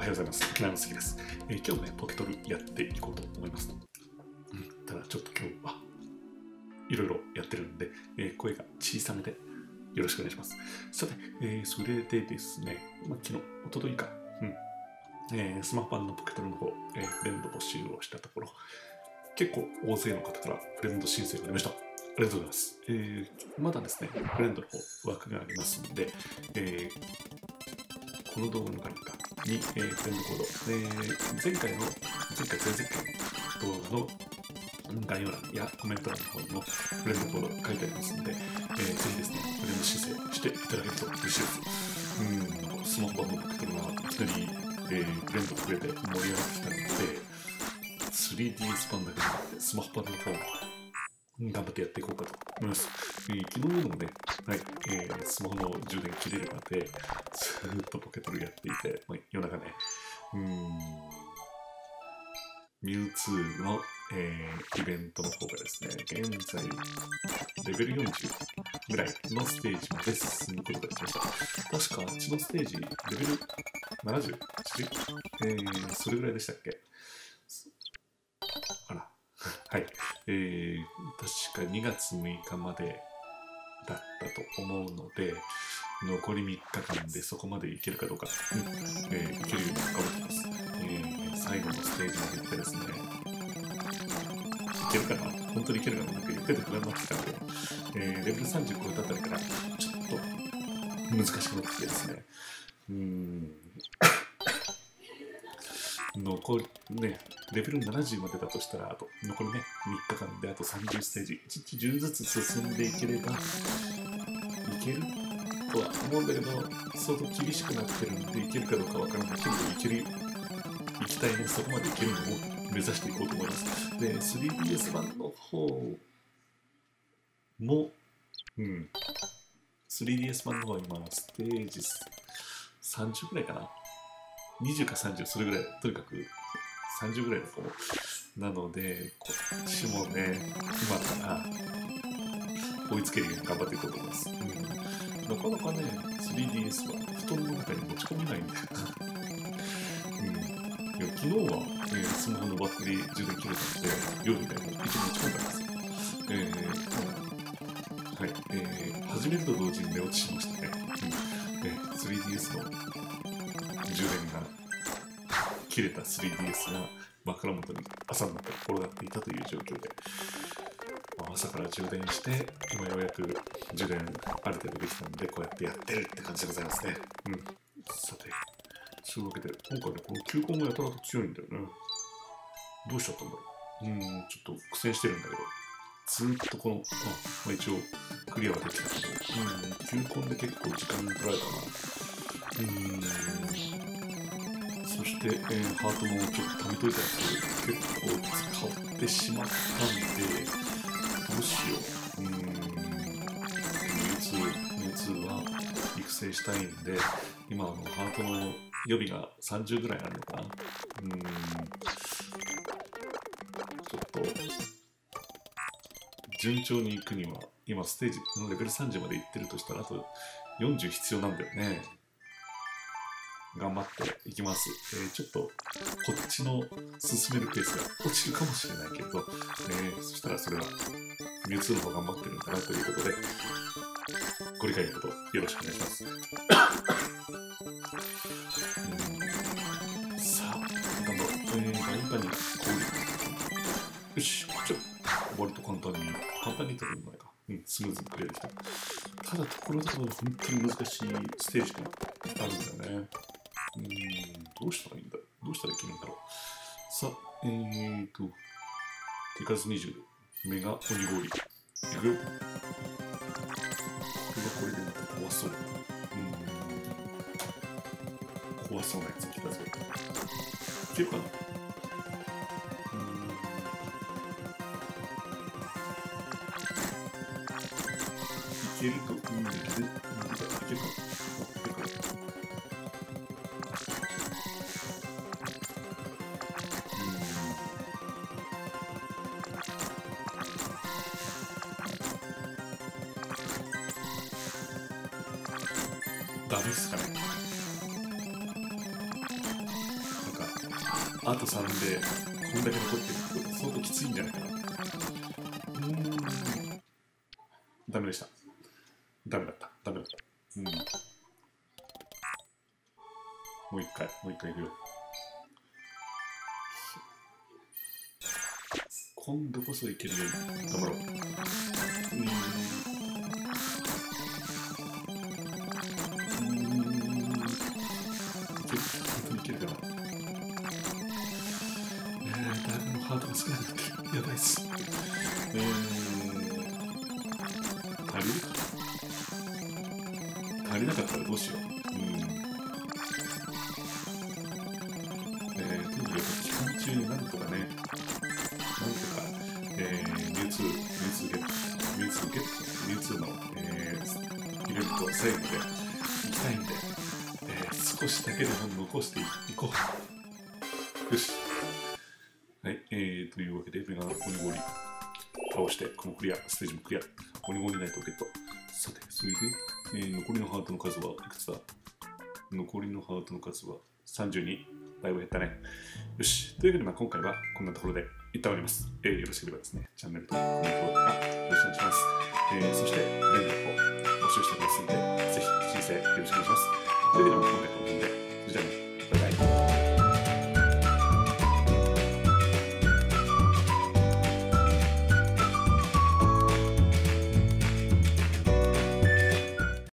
はようございます。沖縄の杉です。今日もね、ポケトルやっていこうと思います。ただちょっと今日はいろいろやってるんで、声が小さめでよろしくお願いします。さて、それでですね、昨日、おとといか、スマホ版のポケトルの方、フレンド募集をしたところ、結構大勢の方からフレンド申請がありました。ありがとうございます。まだですね、フレンドの方枠がありますので、この動画の中に、フレンドコード、前回、前々回の動画の概要欄やコメント欄の方にもフレンドコードが書いてありますので、ぜひですね、フレンド申請していただけると嬉しいです。スマホ版のポケトルがいきなり、フレンド増えて盛り上がってきたので、3DS 版だけじゃなくてスマホ版の方も頑張ってやっていこうかと思います。昨日のもね、スマホの充電切れるまでずっとポケトルやっていて、夜中ね、ミュウツーの、イベントの方がですね、現在レベル40ぐらいのステージまで進むことができました。確かあっちのステージレベル 70？それぐらいでしたっけ？あら。はい、確か2月6日までだったと思うので、残り3日間でそこまでいけるかどうか、いけるように頑張ってます。最後のステージまで行ってですね、いけるかな、本当にいけるかな、なんか言ってて不安になってきたので、レベル30超えたあたりからちょっと難しくなってきてですね、残りね、レベル70までだとしたら、残りね、3日間であと30ステージ、1日10ずつ進んでいければ、いけるとは思うんだけど、相当厳しくなってるんで、いけるかどうかわからないけど、行きたいね、そこまでいけるのを目指していこうと思います。で、3DS 版の方も、3DS 版の方は今、ステージ30ぐらいかな。20か30、それぐらい、とにかく30ぐらいの子なので、こっちもね、今から追いつけるように頑張っていこうと思います。なかなかね、3DS は布団の中に持ち込めないんだよな。昨日は、スマホのバッテリー充電切れたので、夜みたいに一応持ち込んだんですよ。始めると同時に寝落ちしましたね。3DS の充電が切れた 3DS が枕元に朝になって転がっていたという状況で、朝から充電して今ようやく充電ある程度できたのでこうやってやってるって感じでございますね。さて、そういうわけで今回ね、この球根がやたらと強いんだよね。どうしちゃったんだろう。ちょっと苦戦してるんだけど、ずーっとこの一応クリアはできたけど、球根で結構時間取られたな。そして、ハートもちょっと貯めといたやつ結構使ってしまったんで、どうしよう。ミュウツーは育成したいんで、今ハートの予備が30ぐらいあるのかな。ちょっと順調に行くには、今ステージのレベル30まで行ってるとしたら、あと40必要なんだよね。頑張っていきます。ちょっとこっちの進めるペースが落ちるかもしれないけれど、そしたらそれはミュウツーの方頑張ってるんだなということで、ご理解のほどよろしくお願いします。さあ、頑張ろう。ガイパに氷。よし、こっちは割と簡単にというのもないか。スムーズにクリアできた。ただ、ところどころ本当に難しいステージがあるんだよね。どうしたらいいんだろう。どうしたらいけるんだろう。さあ、手数20、メガ鬼氷。いくよ。これはこれでまた怖そう。怖そうなやつ来たぞ。いけるかな。いけるといいんだけど、いけるかな。ダメっすかね。 あと3でこんだけ残ってると相当きついんじゃないかな。ダメでした。ダメだった。ダメだった。もう一回いくよ。今度こそいけるように頑張ろう。本当にいけるかな。だいぶハートが少なくなってる。やばいっす。足りなかったらどうしよう。とにかく期間中になんとかね、ミュウツーの、イベント最後で行きたいんで、少しだけでも残していこう。よし。はい、というわけで、メガ鬼氷倒して、このステージもクリア。鬼氷ナイトをゲット。さて、それで、残りのハートの数はいくつだ？残りのハートの数は32。だいぶ減ったね。よし。というわけで、今回はこんなところで一旦終わります。よろしければですね、チャンネルとコメントよろしくお願いします。そして、連絡を募集しておりますので、ぜひ、申請よろしくお願いします。というわけで、今回はこの辺で、それじゃあね、バイバイ。